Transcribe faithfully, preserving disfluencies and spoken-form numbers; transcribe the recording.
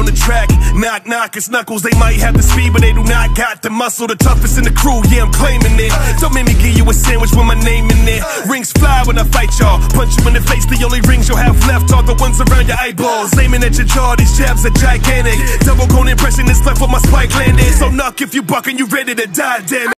on the track. Knock, knock, it's Knuckles. They might have the speed, but they do not got the muscle. The toughest in the crew, yeah, I'm claiming it. Don't make me give you a sandwich with my name in it. Rings fly when I fight y'all. Punch you in the face, the only rings you'll have left are the ones around your eyeballs. Aiming at your jaw, these jabs are gigantic. Double cone impression is left with my spike landed. So knock if you buck and you ready to die, damn it.